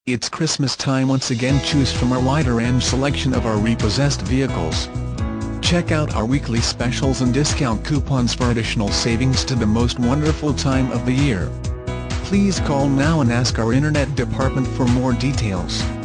It's Christmas time once again. Choose from our wider range selection of our repossessed vehicles. Check out our weekly specials and discount coupons for additional savings to the most wonderful time of the year. Please call now and ask our Internet department for more details.